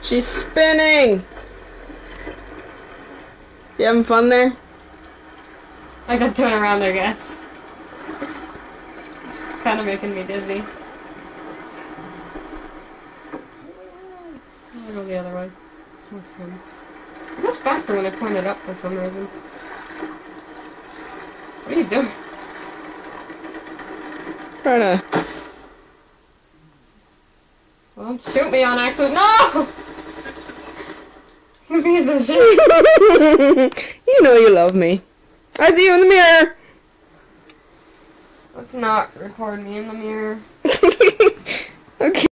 She's spinning! You having fun there? I got turn around, I guess. It's kind of making me dizzy. I'll go the other way. It's more fun. It goes faster when I point it up for some reason. What are you doing? Trying to... Well, don't shoot me on accident. No! You piece of shit. You know you love me. I see you in the mirror. Let's not record me in the mirror. Okay.